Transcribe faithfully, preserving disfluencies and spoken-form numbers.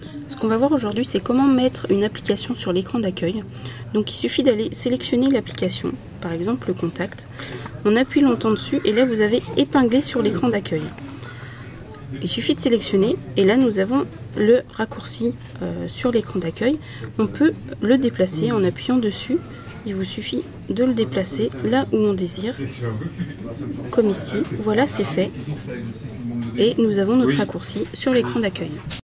Ce qu'on va voir aujourd'hui, c'est comment mettre une application sur l'écran d'accueil. Donc il suffit d'aller sélectionner l'application, par exemple le contact. On appuie longtemps dessus et là vous avez épinglé sur l'écran d'accueil. Il suffit de sélectionner et là nous avons le raccourci euh, sur l'écran d'accueil. On peut le déplacer en appuyant dessus. Il vous suffit de le déplacer là où on désire, comme ici. Voilà, c'est fait. Et nous avons notre raccourci sur l'écran d'accueil.